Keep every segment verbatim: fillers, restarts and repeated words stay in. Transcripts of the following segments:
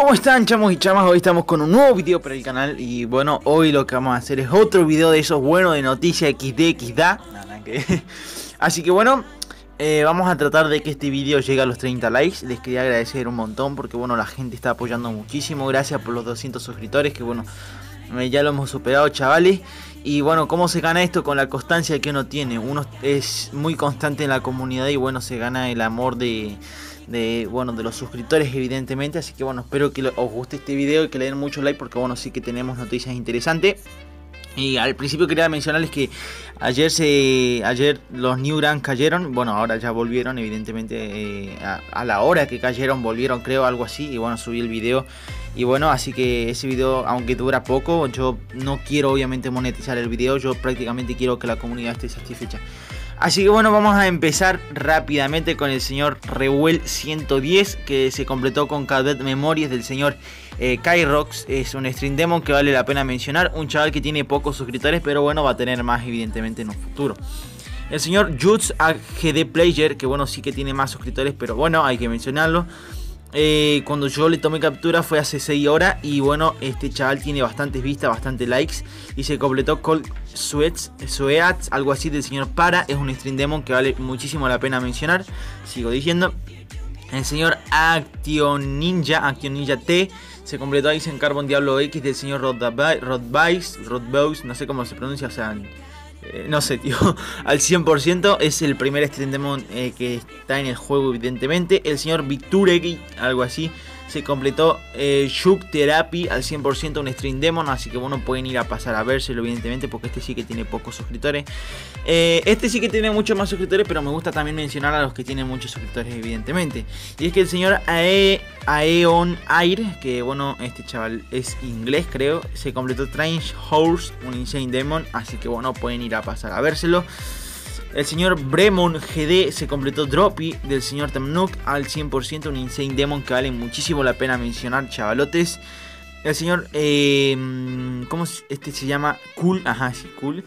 ¿Cómo están, chamos y chamas? Hoy estamos con un nuevo video para el canal. Y bueno, hoy lo que vamos a hacer es otro video de esos buenos de noticias equis de equis da. Nada, que... Así que bueno, eh, vamos a tratar de que este video llegue a los treinta likes. Les quería agradecer un montón porque bueno, la gente está apoyando muchísimo. Gracias por los doscientos suscriptores, que bueno, ya lo hemos superado, chavales. Y bueno, ¿cómo se gana esto? Con la constancia que uno tiene. Uno es muy constante en la comunidad y bueno, se gana el amor de... de bueno de los suscriptores, evidentemente. Así que bueno, espero que os guste este video y que le den mucho like, porque bueno, sí que tenemos noticias interesantes. Y al principio quería mencionarles que ayer se ayer los New Grand cayeron. Bueno, ahora ya volvieron, evidentemente, eh, a, a la hora que cayeron volvieron, creo, algo así. Y bueno, subí el video. Y bueno, así que ese video, aunque dura poco, yo no quiero obviamente monetizar el video. Yo prácticamente quiero que la comunidad esté satisfecha. Así que bueno, vamos a empezar rápidamente con el señor Reuel ciento diez, que se completó con Cadet Memories del señor eh, Kyrox. Es un stream demon que vale la pena mencionar. Un chaval que tiene pocos suscriptores, pero bueno, va a tener más evidentemente en un futuro. El señor Juts A G D Player, que bueno, sí que tiene más suscriptores, pero bueno, hay que mencionarlo. Eh, cuando yo le tomé captura fue hace seis horas. Y bueno, este chaval tiene bastantes vistas, bastantes likes. Y se completó con Sweats, Sweats, algo así, del señor Para. Es un stream demon que vale muchísimo la pena mencionar. Sigo diciendo. El señor Action Ninja, Action Ninja T, se completó ahí en Carbon Diablo X del señor Rodbase, Rodbase, no sé cómo se pronuncia, o sea... Eh, no sé, tío, al cien por ciento. Es el primer stream demon eh, que está en el juego, evidentemente. El señor Victuregi, algo así, se completó eh, Shook Therapy al cien por ciento, un stream demon. Así que bueno, pueden ir a pasar a vérselo, evidentemente, porque este sí que tiene pocos suscriptores. eh, Este sí que tiene muchos más suscriptores, pero me gusta también mencionar a los que tienen muchos suscriptores, evidentemente. Y es que el señor Ae, Aeon Air, que bueno, este chaval es inglés, creo, se completó Strange Horse, un Insane Demon. Así que bueno, pueden ir a pasar a vérselo. El señor Bremon G D se completó Droppy del señor Temnuk al cien por ciento, un Insane Demon que vale muchísimo la pena mencionar, chavalotes. El señor, eh, ¿cómo este se llama? Cool, ajá, sí, Cool.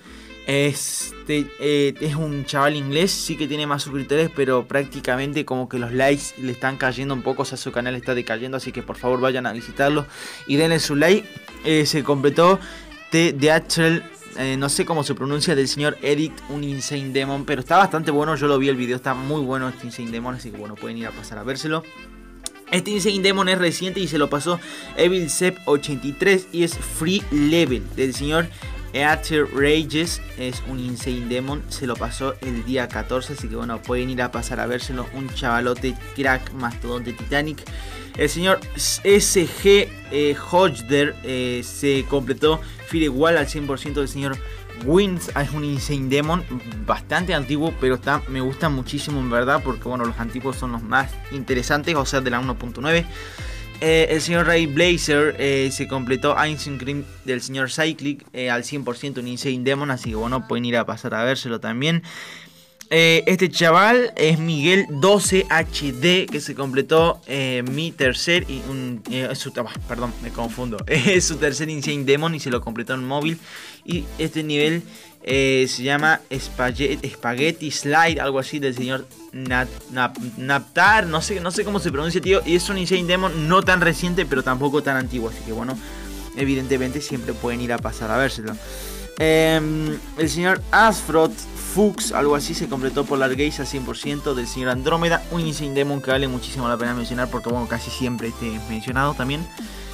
Este eh, es un chaval inglés, sí que tiene más suscriptores, pero prácticamente como que los likes le están cayendo un poco, o sea, su canal está decayendo. Así que por favor vayan a visitarlo y denle su like. eh, Se completó The Actual, Eh, no sé cómo se pronuncia, del señor Edit, un Insane Demon, pero está bastante bueno. Yo lo vi el video, está muy bueno este Insane Demon, así que bueno, pueden ir a pasar a vérselo. Este Insane Demon es reciente y se lo pasó Evil Sep ochenta y tres y es Free Level del señor Eater Rages. Es un Insane Demon, se lo pasó el día catorce, así que bueno, pueden ir a pasar a vérselo. Un chavalote crack, mastodonte Titanic. El señor S G eh, Hodger eh, se completó Firewall al cien por ciento del señor Wins. Es un Insane Demon bastante antiguo, pero está, me gusta muchísimo en verdad, porque bueno, los antiguos son los más interesantes, o sea, de la uno punto nueve. Eh, el señor Ray Blazer eh, se completó Ancient Cream del señor Cyclic eh, al cien por ciento, un Insane Demon, así que bueno, pueden ir a pasar a vérselo también. Eh, este chaval es Miguel doce H D, que se completó eh, mi tercer y un, eh, su, oh, perdón, me confundo. Es su tercer Insane Demon y se lo completó en móvil. Y este nivel eh, se llama Spaghetti, Spaghetti Slide, algo así, del señor Nat, Nap, Naptar, no sé, no sé cómo se pronuncia, tío. Y es un Insane Demon no tan reciente, pero tampoco tan antiguo, así que bueno, evidentemente siempre pueden ir a pasar a vérselo. Eh, el señor Asfrot Fuchs, algo así, se completó por Largaze al cien por ciento del señor Andrómeda, un Insane Demon que vale muchísimo la pena mencionar, porque bueno, casi siempre esté mencionado también.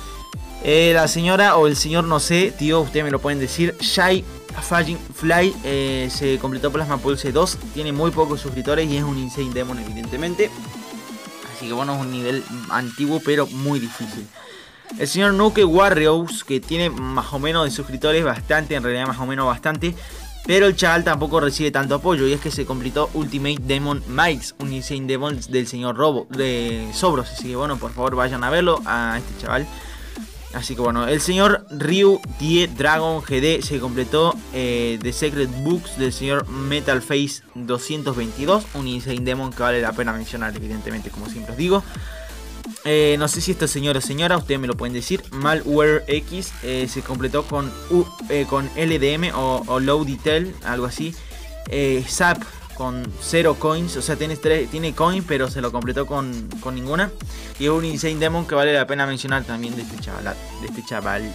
Eh, la señora o el señor, no sé, tío, ustedes me lo pueden decir, Shy Fagin Fly eh, se completó Plasma Pulse dos, tiene muy pocos suscriptores y es un Insane Demon, evidentemente. Así que bueno, es un nivel antiguo pero muy difícil. El señor Nuke Warriors, que tiene más o menos de suscriptores, bastante, en realidad más o menos bastante, pero el chaval tampoco recibe tanto apoyo. Y es que se completó Ultimate Demon Miles, un Insane Demon del señor Robo, de Sobros. Así que bueno, por favor vayan a verlo a este chaval. Así que bueno, el señor Ryu diez Dragon G D se completó eh, The Secret Books del señor Metal Face doscientos veintidós, un Insane Demon que vale la pena mencionar, evidentemente, como siempre os digo. Eh, no sé si esto es señor o señora, ustedes me lo pueden decir. Malware X eh, se completó con, U, eh, con L D M o, o Low Detail, algo así. eh, Zap con cero coins, o sea, tiene, tres, tiene coins, pero se lo completó con, con ninguna. Y es un Insane Demon que vale la pena mencionar también de este chaval. De este chaval.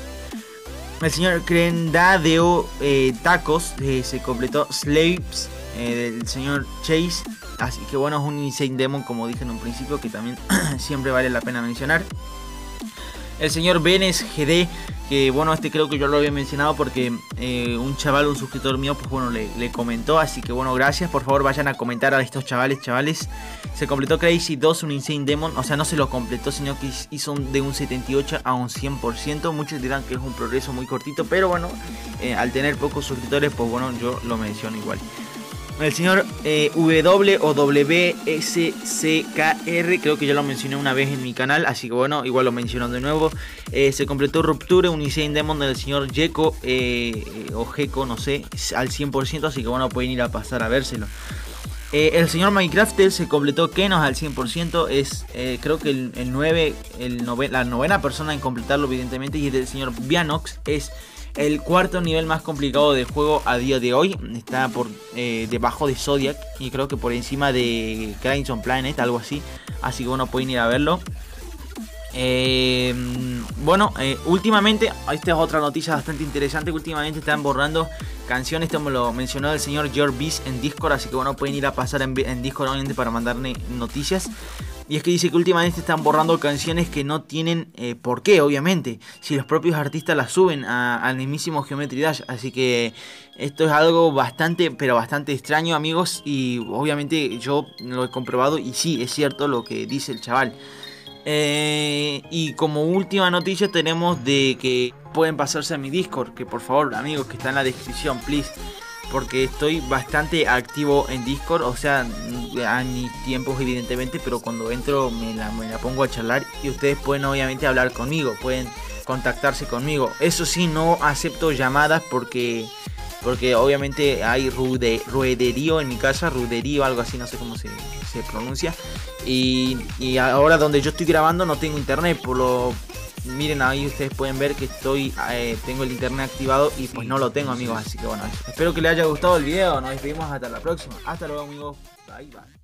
El señor Crendadeo eh, Tacos eh, se completó Slaves eh, del señor Chase. Así que bueno, es un Insane Demon, como dije en un principio, que también siempre vale la pena mencionar. El señor Benes G D, que bueno, este creo que yo lo había mencionado porque eh, un chaval, un suscriptor mío, pues bueno, le, le comentó. Así que bueno, gracias, por favor vayan a comentar a estos chavales, chavales. Se completó Crazy dos, un Insane Demon, o sea, no se lo completó, sino que hizo de un setenta y ocho a un cien por ciento. Muchos dirán que es un progreso muy cortito, pero bueno, eh, al tener pocos suscriptores, pues bueno, yo lo menciono igual. El señor eh, W o W S C K R, creo que ya lo mencioné una vez en mi canal, así que bueno, igual lo menciono de nuevo. Eh, se completó Rupture, un Insane Demon del señor Gecko, eh, o Gecko, no sé, al cien por ciento, así que bueno, pueden ir a pasar a vérselo. Eh, el señor Minecrafter se completó Kenos al cien por ciento, es eh, creo que el, el nueve, el nove, la novena persona en completarlo evidentemente, y el señor Vianox es el cuarto nivel más complicado del juego a día de hoy. Está por eh, debajo de Zodiac y creo que por encima de Crimson Planet, algo así. Así que bueno, pueden ir a verlo. Eh, bueno, eh, últimamente, esta es otra noticia bastante interesante, que últimamente están borrando canciones, esto me lo mencionó el señor George Beast en Discord, así que bueno, pueden ir a pasar en, en Discord obviamente para mandarme noticias. Y es que dice que últimamente están borrando canciones que no tienen eh, por qué, obviamente, si los propios artistas las suben al mismísimo Geometry Dash. Así que esto es algo bastante, pero bastante extraño, amigos, y obviamente yo lo he comprobado y sí, es cierto lo que dice el chaval. Eh, y como última noticia tenemos de que pueden pasarse a mi Discord, que por favor, amigos, que está en la descripción, please, porque estoy bastante activo en Discord, o sea, a mis tiempos evidentemente, pero cuando entro me la, me la pongo a charlar y ustedes pueden obviamente hablar conmigo, pueden contactarse conmigo. Eso sí, no acepto llamadas porque porque obviamente hay rude, ruederío en mi casa, ruderío, algo así, no sé cómo se, se pronuncia. Y, y ahora donde yo estoy grabando no tengo internet, por lo... Miren, ahí ustedes pueden ver que estoy eh, tengo el internet activado y pues no lo tengo, amigos. Así que bueno, espero que les haya gustado el video. Nos despedimos hasta la próxima. Hasta luego, amigos. Bye, bye.